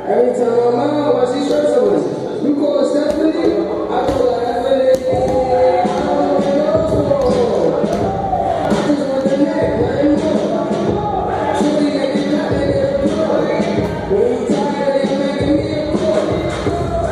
Every time I'm out, I see shirts over.